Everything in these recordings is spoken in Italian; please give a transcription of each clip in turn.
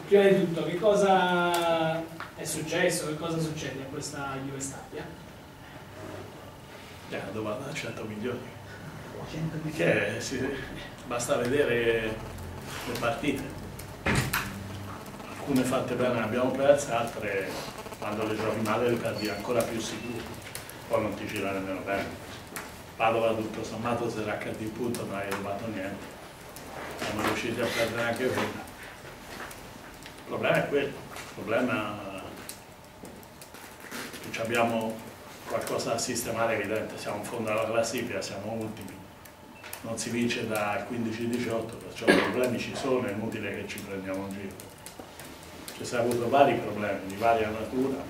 prima di tutto, che cosa è successo, che cosa succede a questa Juve Stabia? È una domanda da 100 milioni. Perché basta vedere le partite. Alcune fatte bene le abbiamo perse, altre quando le giochi male le perdi ancora più sicuro. Poi non ti gira nemmeno bene. Padova tutto sommato se l'HD punto non hai rubato niente. Siamo riusciti a perdere anche quella. Il problema è quello. Il problema è che abbiamo qualcosa da sistemare evidente. Siamo in fondo alla classifica, siamo ultimi. Non si vince dal 15-18, perciò i problemi ci sono, è inutile che ci prendiamo in giro. Ci sono avuto vari problemi di varia natura,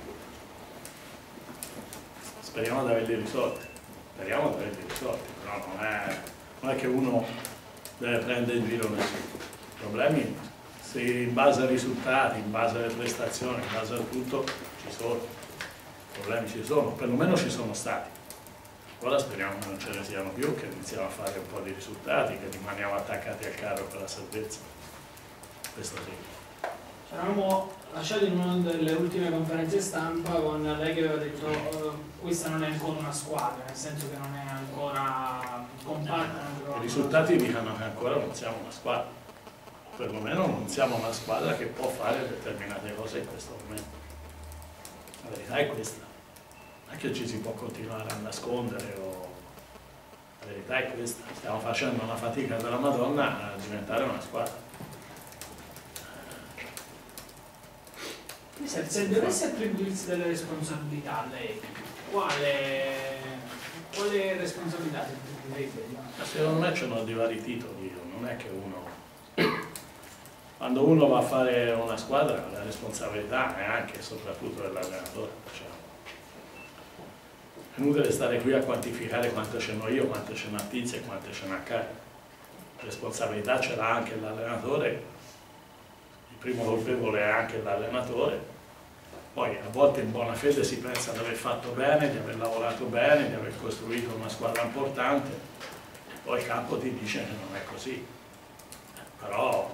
speriamo di averli risolti, però non è che uno deve prendere in giro nessuno. I problemi, se in base ai risultati, in base alle prestazioni, in base a tutto, ci sono. I problemi ci sono, perlomeno ci sono stati. Ora speriamo che non ce ne siano più, che iniziamo a fare un po' di risultati, che rimaniamo attaccati al carro per la salvezza. Questo sì. Ci eravamo lasciati in una delle ultime conferenze stampa con lei che aveva detto questa non è ancora una squadra, nel senso che non è ancora compatta. I risultati dicono che ancora non siamo una squadra, perlomeno non siamo una squadra che può fare determinate cose in questo momento. La verità è questa. Non è che ci si può continuare a nascondere, la verità è questa, stiamo facendo una fatica della Madonna a diventare una squadra. Se dovesse attribuirsi delle responsabilità a lei, quale responsabilità si attribuirebbe? Secondo me ce ne ho di vari titoli, non è che uno... Quando uno va a fare una squadra la responsabilità è anche e soprattutto dell'allenatore. È inutile stare qui a quantificare quanto ce n'ho io, quanto ce n'ha Tizia e quanto ce n'ha Caio. La responsabilità ce l'ha anche l'allenatore, il primo colpevole è anche l'allenatore, poi a volte in buona fede si pensa di aver fatto bene, di aver lavorato bene, di aver costruito una squadra importante, poi il campo ti dice che non è così. Però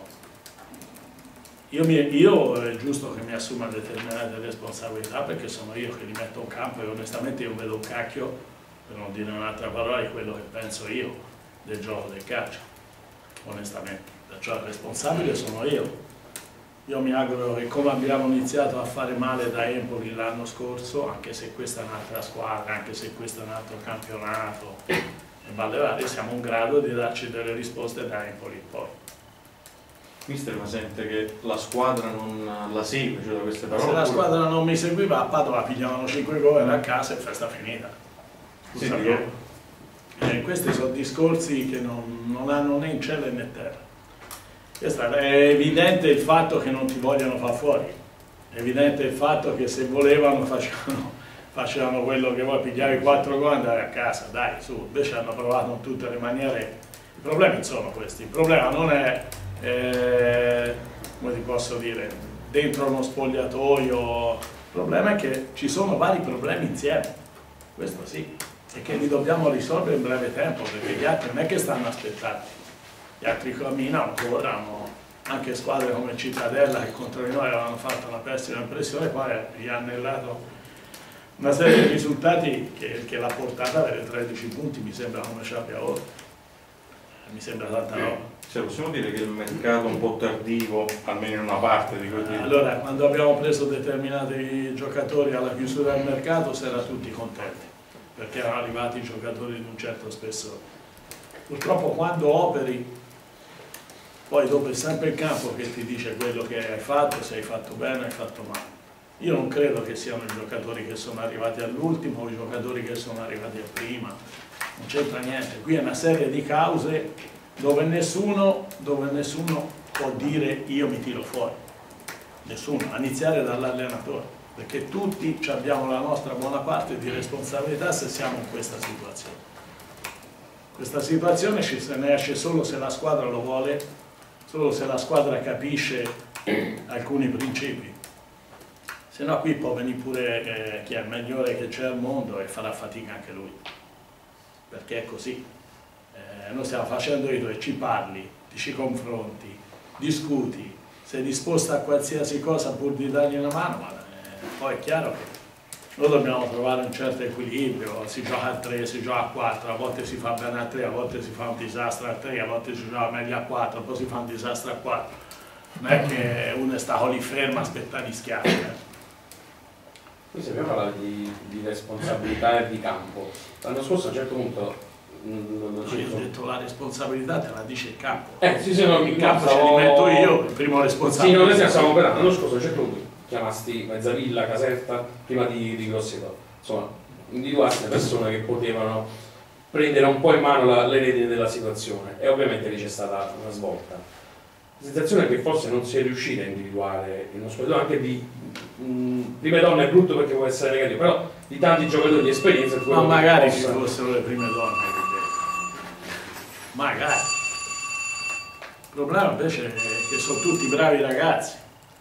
io è giusto che mi assuma determinate responsabilità perché sono io che li metto in campo e onestamente io vedo un cacchio, per non dire un'altra parola, di quello che penso io del gioco del calcio, onestamente. Perciò il responsabile sono io. Io mi auguro che come abbiamo iniziato a fare male da Empoli l'anno scorso, anche se questa è un'altra squadra, anche se questo è un altro campionato, e Valle Varie, siamo in grado di darci delle risposte da Empoli in poi. Mister, ma sente che la squadra non la segue, cioè da queste parole? Se la squadra non mi seguiva a Padova pigliavano 5 gol a casa e festa finita. Questi sono discorsi che non hanno né in cielo né in terra. È evidente il fatto che non ti vogliono far fuori, è evidente il fatto che se volevano facevano quello che vuoi, pigliare 4 gol e andare a casa, dai, su, invece hanno provato in tutte le maniere. I problemi sono questi, il problema non è come ti posso dire, dentro uno spogliatoio, il problema è che ci sono vari problemi insieme, questo sì, e che li dobbiamo risolvere in breve tempo, perché gli altri non è che stanno aspettando, gli altri camminano, corrono, anche squadre come Cittadella che contro di noi avevano fatto una pessima impressione, poi gli hanno annellato una serie di risultati che l'ha portata ad avere 13 punti, mi sembra come ce l'abbia ora, mi sembra tanta roba. Cioè, possiamo dire che il mercato un po' tardivo, almeno in una parte di quelli... Allora, quando abbiamo preso determinati giocatori alla chiusura del mercato si era tutti contenti, perché erano arrivati giocatori di un certo spessore. Purtroppo quando operi, poi dopo è sempre il campo che ti dice quello che hai fatto, se hai fatto bene o hai fatto male. Io non credo che siano i giocatori che sono arrivati all'ultimo o i giocatori che sono arrivati a prima, non c'entra niente. Qui è una serie di cause dove nessuno può dire io mi tiro fuori, nessuno, a iniziare dall'allenatore, perché tutti abbiamo la nostra buona parte di responsabilità se siamo in questa situazione. Questa situazione se ne esce solo se la squadra lo vuole, solo se la squadra capisce alcuni principi, se no qui può venire pure chi è il migliore che c'è al mondo e farà fatica anche lui, perché è così. Noi stiamo facendo i due, ci parli, ti ci confronti, discuti, sei disposta a qualsiasi cosa pur di dargli una mano, ma poi è chiaro che noi dobbiamo trovare un certo equilibrio, si gioca a 3, si gioca a 4, a volte si fa bene a 3, a volte si fa un disastro a 3, a volte si gioca meglio a 4, poi si fa un disastro a 4. Non è che uno sta lì fermo a aspettare gli schiaffi. Qui se abbiamo parlato di responsabilità e di campo. L'anno scorso a un certo punto non Io ho detto la responsabilità te la dice il campo. Sì, no, il campo ce li metto io, il primo responsabile. Sì, noi stiamo operando. L'anno scorso a un certo punto chiamasti Mezzavilla, Caserta, prima di Grosseto. Insomma, individuasti le persone che potevano prendere un po' in mano le redini della situazione e ovviamente lì c'è stata una svolta. La sensazione è che forse non si è riuscita a individuare in uno spogliatoio anche di prime donne è brutto perché può essere negativo, però di tanti giocatori di esperienza. Ma magari ci fossero le prime donne, magari. Il problema invece è che sono tutti bravi ragazzi.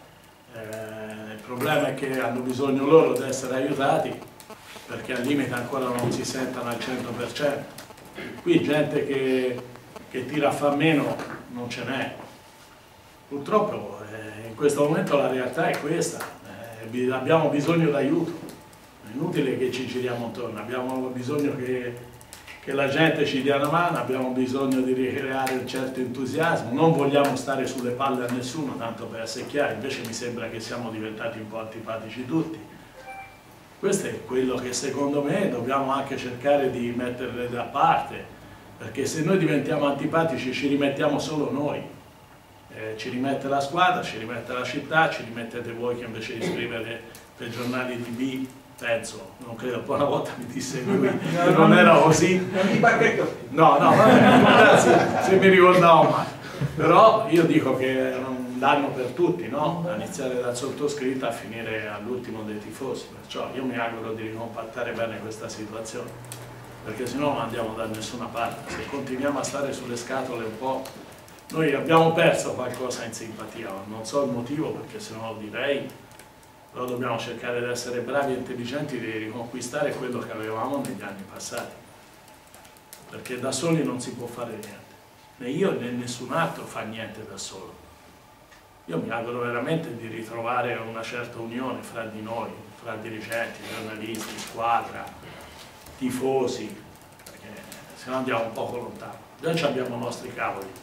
Il problema è che hanno bisogno loro di essere aiutati perché al limite ancora non si sentono al 100%. Qui gente che tira a far meno non ce n'è. Purtroppo in questo momento la realtà è questa, abbiamo bisogno d'aiuto, è inutile che ci giriamo intorno, abbiamo bisogno che la gente ci dia una mano, abbiamo bisogno di ricreare un certo entusiasmo, non vogliamo stare sulle palle a nessuno, tanto per essere chiari, invece mi sembra che siamo diventati un po' antipatici tutti. Questo è quello che secondo me dobbiamo anche cercare di mettere da parte, perché se noi diventiamo antipatici ci rimettiamo solo noi. Ci rimette la squadra, ci rimette la città, ci rimettete voi che invece di scrivere per giornali TV, penso, non credo, poi una volta mi disse lui che non era così. No, vabbè, ragazzi, se mi ricordavo male. Però io dico che è un danno per tutti, no? Da iniziare dal sottoscritto a finire all'ultimo dei tifosi. Perciò io mi auguro di ricompattare bene questa situazione, perché sennò non andiamo da nessuna parte. Se continuiamo a stare sulle scatole un po'. Noi abbiamo perso qualcosa in simpatia, non so il motivo perché se no lo direi, però dobbiamo cercare di essere bravi e intelligenti di riconquistare quello che avevamo negli anni passati, perché da soli non si può fare niente, né io né nessun altro fa niente da solo. Io mi auguro veramente di ritrovare una certa unione fra di noi, fra dirigenti, giornalisti, squadra, tifosi, perché se no andiamo un poco lontano. Già abbiamo i nostri cavoli.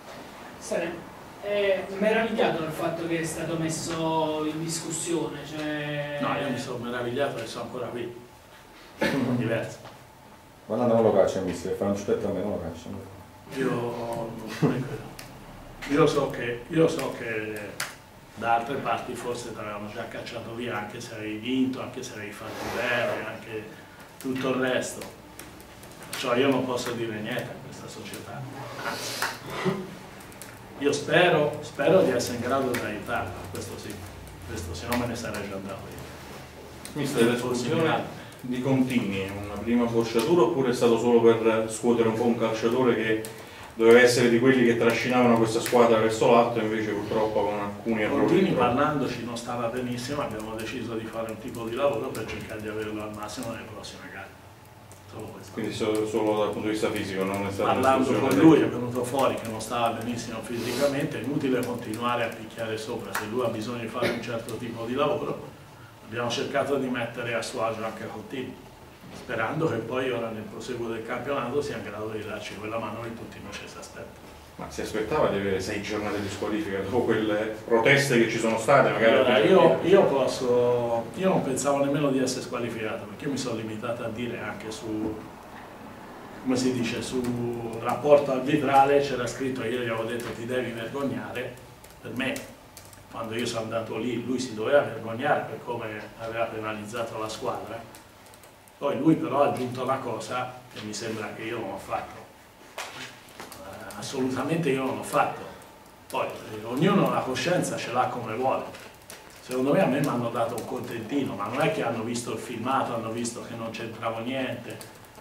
È meravigliato dal fatto che è stato messo in discussione, cioè... No, io mi sono meravigliato che sono ancora qui, sono diverso. Guarda, non lo caccia, mister, fa un ciuffetto a me, non lo caccia. Io so che da altre parti forse ti avevano già cacciato via, anche se avevi vinto, anche se avevi fatto bene, anche tutto il resto. Cioè io non posso dire niente a questa società, anzi. Io spero di essere in grado di aiutarla, questo sì, se no me ne sarei già andato io. Mister, l'espulsione di Contini è una prima bocciatura oppure è stato solo per scuotere un po' un calciatore che doveva essere di quelli che trascinavano questa squadra verso l'alto e invece purtroppo con alcuni errori? Contini parlandoci non stava benissimo, abbiamo deciso di fare un tipo di lavoro per cercare di averlo al massimo nelle prossime gare. Quindi solo dal punto di vista fisico, non è stato parlando con lui è venuto fuori che non stava benissimo fisicamente, è inutile continuare a picchiare sopra, se lui ha bisogno di fare un certo tipo di lavoro abbiamo cercato di mettere a suo agio anche Contini, sperando che poi ora nel proseguo del campionato sia in grado di darci quella mano che tutti noi ci si aspetta. Ma si aspettava di avere 6 giornate di squalifica dopo quelle proteste che ci sono state? Magari allora, io non pensavo nemmeno di essere squalificato, perché io mi sono limitato a dire anche su, come si dice, sul rapporto arbitrale c'era scritto, io gli avevo detto ti devi vergognare. Per me, quando io sono andato lì, lui si doveva vergognare per come aveva penalizzato la squadra. Poi lui però ha aggiunto una cosa che mi sembra che io non ho fatto. Assolutamente io non l'ho fatto, poi ognuno la coscienza ce l'ha come vuole. Secondo me a me mi hanno dato un contentino, ma non è che hanno visto il filmato, hanno visto che non c'entravo niente.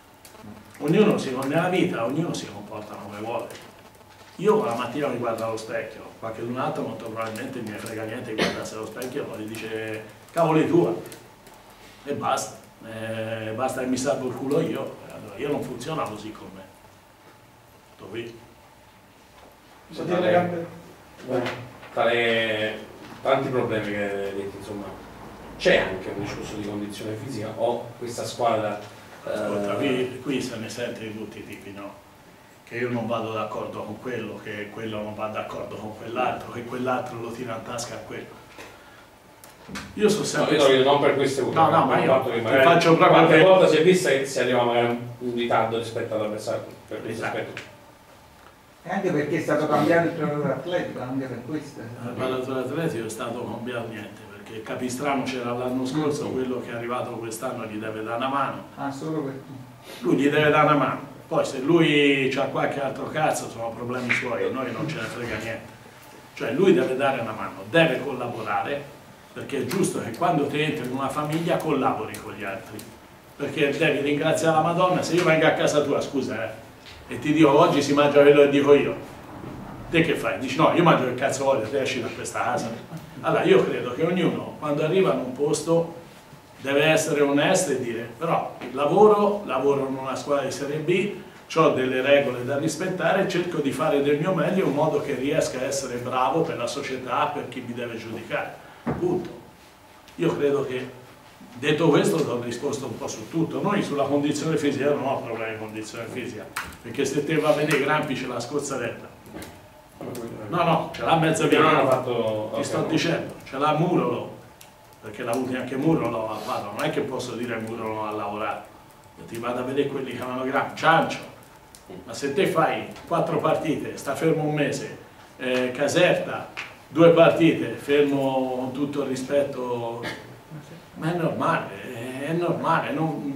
Nella vita ognuno si comporta come vuole. Io la mattina mi guardo allo specchio, qualcun altro molto probabilmente mi frega niente di guardarsi allo specchio, poi dice cavoli tua e basta, basta che mi salvo il culo io. Allora, io non funziona così con me. Tutto qui. tanti problemi che hai detto, insomma, c'è anche un discorso di condizione fisica o questa squadra... Ascolta, qui se ne sente di tutti i tipi, no? Che io non vado d'accordo con quello, che quello non va d'accordo con quell'altro, che quell'altro lo tira in tasca a quello. Io so sempre... No, io non per questo, no, ma io che ti faccio proprio... Quante volte si è vista che si arriva magari in ritardo rispetto all'avversario, per questo aspetto. E anche perché è stato cambiato il preparatore atletico, anche per questo. Il preparatore atletico è stato cambiato niente, perché Capistrano c'era l'anno scorso, quello che è arrivato quest'anno gli deve dare una mano. Ah, solo per Lui gli deve dare una mano. Poi se lui ha qualche altro cazzo sono problemi suoi, a noi non ce ne frega niente. Cioè lui deve dare una mano, deve collaborare, perché è giusto che quando ti entri in una famiglia collabori con gli altri. Perché devi ringraziare la Madonna, se io vengo a casa tua, scusa, e ti dico oggi si mangia quello che dico io, te che fai? Dici no, io mangio che cazzo voglio, te esci da questa casa. Allora io credo che ognuno quando arriva in un posto deve essere onesto e dire però lavoro in una squadra di Serie B, ho delle regole da rispettare, cerco di fare del mio meglio in modo che riesca a essere bravo per la società, per chi mi deve giudicare, punto. Io credo che detto questo ti ho risposto un po' su tutto. Noi sulla condizione fisica non ho problemi di condizione fisica, perché se te va a vedere Grampi c'è la scozzarella, no, ce l'ha mezza via, ti sto dicendo, ce l'ha Murolo, perché l'ha avuto anche Murolo a farlo, non è che posso dire Murolo non ha lavorato, ti vado a vedere quelli che hanno Grampi, Ciancio, ma se te fai 4 partite, sta fermo un mese, Caserta, 2 partite, fermo con tutto il rispetto, ma è normale,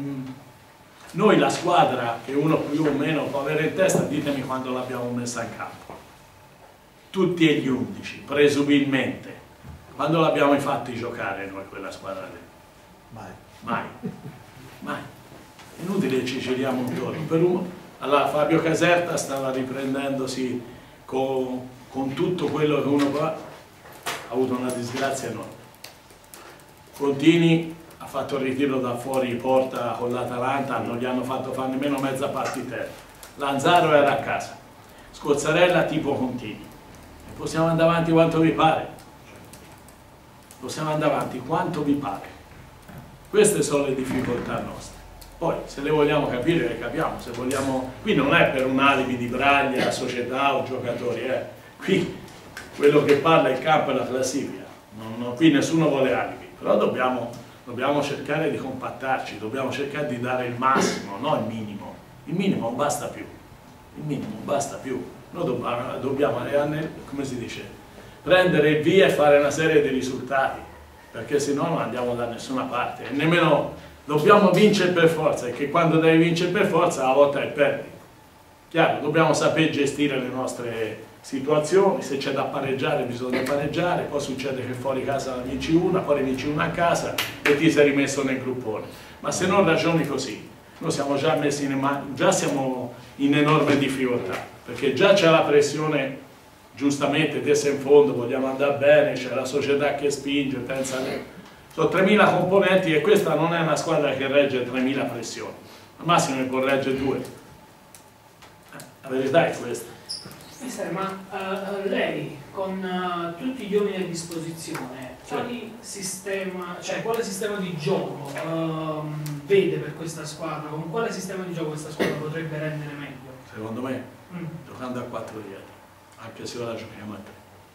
noi la squadra che uno più o meno può avere in testa, ditemi quando l'abbiamo messa in campo, tutti e gli 11, presumibilmente, quando l'abbiamo fatti giocare noi quella squadra lì? Mai. Inutile che ci giriamo intorno. Allora Fabio Caserta stava riprendendosi con tutto quello che uno fa, ha avuto una disgrazia enorme. Contini ha fatto il ritiro da fuori porta con l'Atalanta, non gli hanno fatto fare nemmeno mezza partita. Lanzaro era a casa, Scozzarella tipo Contini. E possiamo andare avanti quanto vi pare. Possiamo andare avanti quanto vi pare. Queste sono le difficoltà nostre. Poi se le vogliamo capire le capiamo, se vogliamo... Qui non è per un alibi di braglia, società o giocatori, qui quello che parla il campo è la classifica, qui nessuno vuole alibi, però dobbiamo cercare di compattarci, dobbiamo cercare di dare il massimo, non il minimo non basta più, noi dobbiamo come si dice, prendere il via e fare una serie di risultati, perché sennò non andiamo da nessuna parte, e nemmeno dobbiamo vincere per forza, e che quando devi vincere per forza a volte perdi. Chiaro, dobbiamo saper gestire le nostre situazioni, se c'è da pareggiare bisogna pareggiare, poi succede che fuori casa vinci una, poi vinci una a casa e ti sei rimesso nel gruppone. Ma se non ragioni così, noi siamo già messi già siamo in enorme difficoltà, perché già c'è la pressione, giustamente, te sei in fondo, vogliamo andare bene, c'è la società che spinge, pensa sono 3.000 componenti e questa non è una squadra che regge 3.000 pressioni, al massimo ne può reggere 2. La verità è questa. Mister, ma lei con tutti gli uomini a disposizione, quale sistema di gioco vede per questa squadra? Con quale sistema di gioco questa squadra potrebbe rendere meglio? Secondo me, giocando a 4 dietro, anche se ora giochiamo a 3.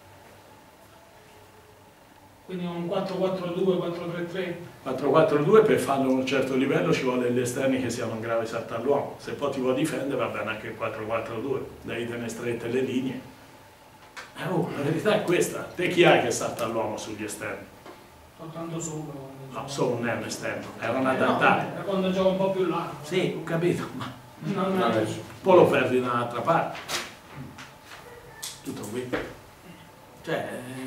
Quindi un 4-4-2, 4-3-3? 4-4-2 per farlo a un certo livello ci vuole gli esterni che siano in grave salto all'uomo, se poi ti vuoi difendere va bene anche il 4-4-2, devi tenere strette le linee. La verità è questa, te chi hai che salta all'uomo sugli esterni? Soltanto sopra. No, solo non è un esterno, era un adattato. No, quando gioca un po' più là. Sì, ho capito, ma Poi lo perdi da un'altra parte. Tutto qui. Cioè...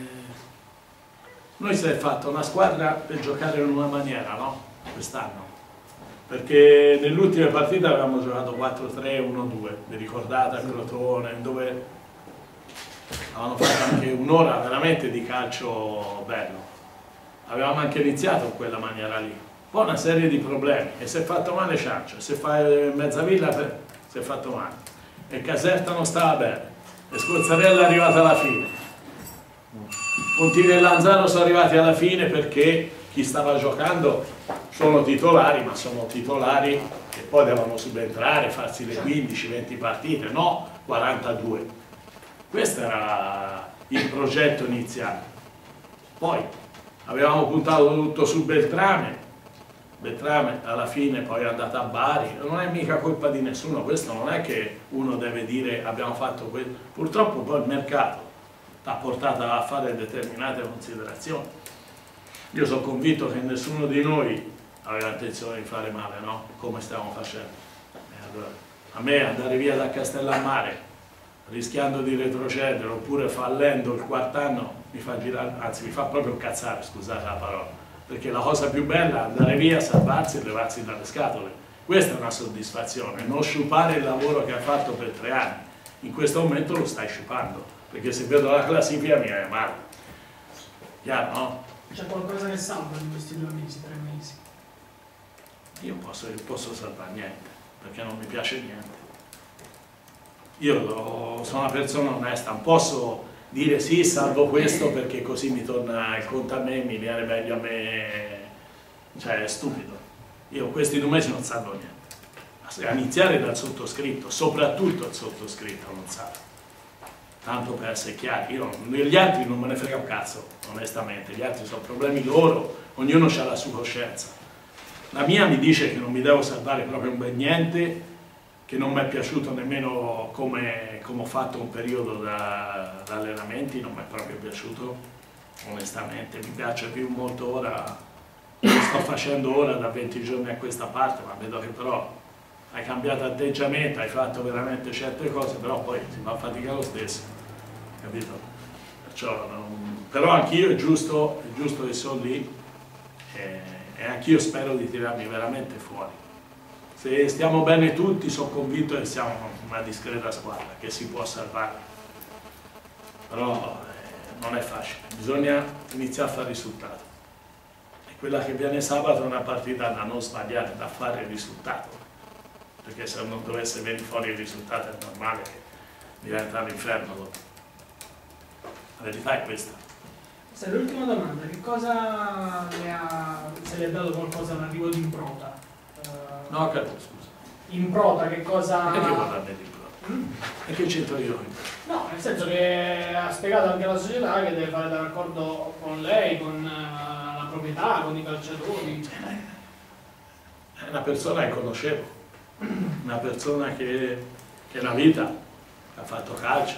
Noi si è fatto una squadra per giocare in una maniera, no? Quest'anno. Perché nelle ultime partite avevamo giocato 4-3-1-2, vi ricordate a Crotone, dove avevamo fatto anche un'ora veramente di calcio bello. Avevamo anche iniziato in quella maniera lì. Poi una serie di problemi, e si è fatto male Ciancio, se fai Mezzavilla si è fatto male, e Caserta non stava bene, e Scozzarella è arrivata alla fine. Pontini e Lanzano sono arrivati alla fine perché chi stava giocando sono titolari, ma sono titolari che poi devono subentrare, farsi le 15-20 partite, no 42. Questo era il progetto iniziale. Poi avevamo puntato tutto su Beltrame alla fine poi è andata a Bari, non è mica colpa di nessuno, questo non è che uno deve dire abbiamo fatto questo, purtroppo poi il mercato t'ha portato a fare determinate considerazioni. Io sono convinto che nessuno di noi aveva intenzione di fare male, no? Come stiamo facendo. Allora, a me andare via da Castellammare rischiando di retrocedere oppure fallendo il quarto anno mi fa girare, anzi mi fa proprio incazzare, scusate la parola, perché la cosa più bella è andare via, salvarsi e levarsi dalle scatole. Questa è una soddisfazione, non sciupare il lavoro che hai fatto per 3 anni. In questo momento lo stai sciupando, perché se vedo la classifica mi viene male. Chiaro, no? C'è qualcosa che salva in questi 2 mesi, 3 mesi? Io posso salvare niente, perché non mi piace niente. Io sono una persona onesta, non posso dire sì, salvo questo perché così mi torna il conto a me, mi viene meglio a me, cioè è stupido. Io questi 2 mesi non salvo niente. A iniziare dal sottoscritto, soprattutto il sottoscritto non salvo. Tanto per essere chiari, gli altri non me ne frega un cazzo, onestamente, gli altri sono problemi loro, ognuno ha la sua coscienza. La mia mi dice che non mi devo salvare proprio un bel niente, che non mi è piaciuto nemmeno come ho fatto un periodo da allenamenti, non mi è proprio piaciuto, onestamente, mi piace più molto ora, lo sto facendo ora da 20 giorni a questa parte, ma vedo che però hai cambiato atteggiamento, hai fatto veramente certe cose, però poi si fa fatica lo stesso, capito? Perciò, però anch'io è giusto che sono lì e anch'io spero di tirarmi veramente fuori. Se stiamo bene tutti, sono convinto che siamo una discreta squadra, che si può salvare, però non è facile, bisogna iniziare a fare risultato. E quella che viene sabato è una partita da non sbagliare, da fare il risultato, perché se non dovesse venire fuori il risultato è normale che diventa l'inferno dopo. La verità è questa. Se l'ultima domanda, che cosa se le ha dato qualcosa all'arrivo di Improta? No, capito, scusa. Improta, che cosa... E che parlarne di Improta? E che c'entro io? No, nel senso che ha spiegato anche alla società che deve fare d'accordo con lei, con la proprietà, con i calciatori. È una persona che conoscevo, una persona che la vita ha fatto calcio,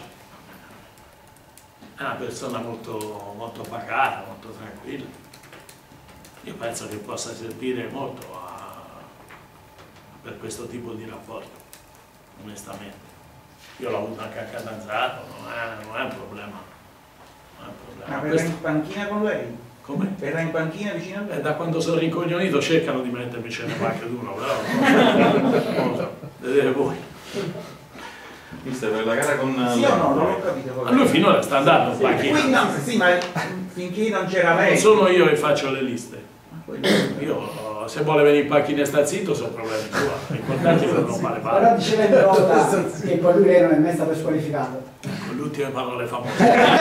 è una persona molto, molto pacata, molto tranquilla. Io penso che possa servire molto per questo tipo di rapporto, onestamente. Io l'ho avuto anche a Catanzaro, non è un problema. Non è un problema. Ma verrà in panchina con lei? Come? Verrà in panchina vicino a lei? Da quando sono rincoglionito cercano di mettermi c'è qualche d'uno, però non lo so, vedete voi. Mister, per la gara con... Sì o no? Non ho capito. Ma lui finora sta andando in panchina. Quindi no, sì, ma finché non c'era lei. Non sono io che faccio le liste. Io se vuole venire in panchina e sta zitto sono problemi suoi. L'importante è che non fare Però male. diceva Improta che con lui lei non è mai stato squalificato. Con le ultime parole famose.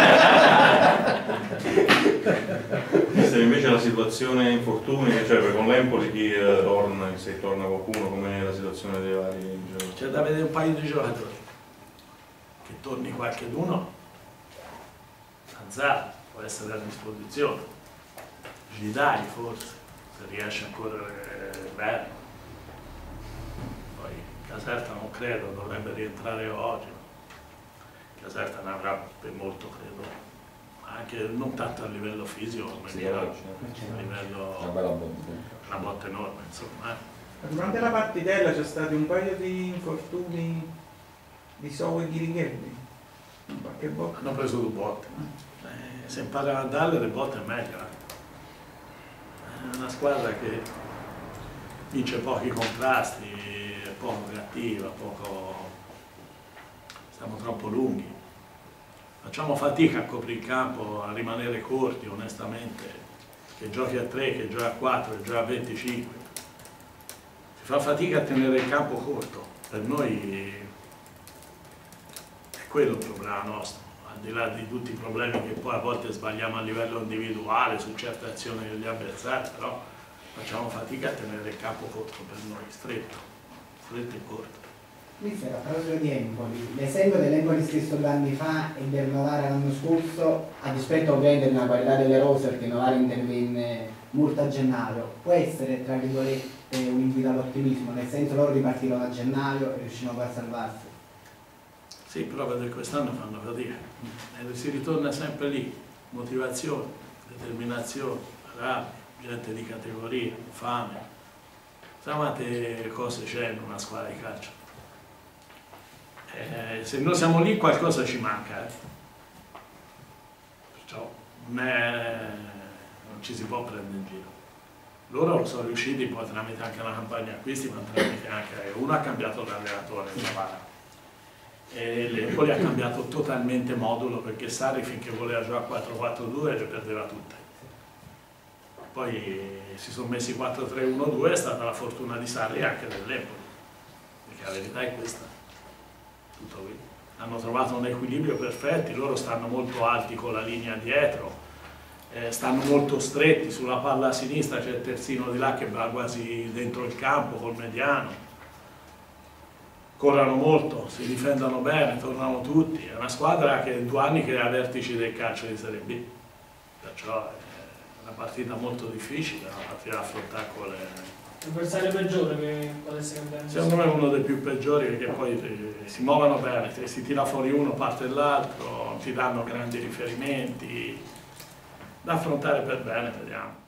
Mister, invece la situazione infortuni, cioè con l'Empoli chi torna, se torna qualcuno, com'è la situazione dei vari giocatori? C'è da vedere un paio di giocatori. Che torni qualche d'uno. Zanzara può essere a disposizione. Gidai forse, se riesce a correre bene. Poi Caserta non credo, dovrebbe rientrare oggi. Caserta ne avrà per molto, credo. Anche non tanto a livello fisico, come Sì, dire, a una livello bella botta. una botta enorme, insomma. Durante la partitella c'è stati un paio di infortuni di Sou e di Righelli. Qualche volta. Hanno preso 2 botte. Se imparano a darle le botte è meglio. È una squadra che vince pochi contrasti, è poco creativa, siamo troppo lunghi. Facciamo fatica a coprire il campo, a rimanere corti, onestamente. Che giochi a 3, che giochi a 4, che giochi a 25. Si fa fatica a tenere il campo corto. Per noi è quello il problema nostro. al di là di tutti i problemi che poi a volte sbagliamo a livello individuale su certe azioni degli avversari, però facciamo fatica a tenere il campo corto per noi, stretto e corto. Mister, a proposito di Empoli, l'esempio dell'Empoli stesso 2 anni fa e del Novara l'anno scorso, a dispetto ovviamente della qualità delle rose, perché Novara intervenne molto a gennaio, può essere tra virgolette un invito all'ottimismo, nel senso loro ripartirono a gennaio e riuscirono a salvarsi? Sì, però per quest'anno fanno fatica e si ritorna sempre lì, motivazione, determinazione, rabbia, gente di categoria, fame, sai quante cose c'è in una squadra di calcio. Se noi siamo lì qualcosa ci manca, perciò non ci si può prendere in giro. Loro sono riusciti poi tramite anche la campagna acquisti, ma tramite anche uno ha cambiato l'allenatore in Novara e l'Empoli ha cambiato totalmente modulo, perché Sarri finché voleva giocare 4-4-2 le perdeva tutte. Poi si sono messi 4-3-1-2, è stata la fortuna di Sarri e anche dell'Empoli, perché la verità è questa. Tutto qui. Hanno trovato un equilibrio perfetto, loro stanno molto alti con la linea dietro, stanno molto stretti, sulla palla a sinistra c'è il terzino di là che va quasi dentro il campo col mediano, corrono molto, si difendono bene, tornano tutti, è una squadra che è 2 anni che è ai vertici del calcio di Serie B, perciò è una partita molto difficile, una partita da affrontare con le... L'avversario peggiore che potesse cambiare? Secondo me è uno dei più peggiori, perché poi si muovono bene, si tira fuori uno, parte l'altro, ti danno grandi riferimenti da affrontare per bene, vediamo.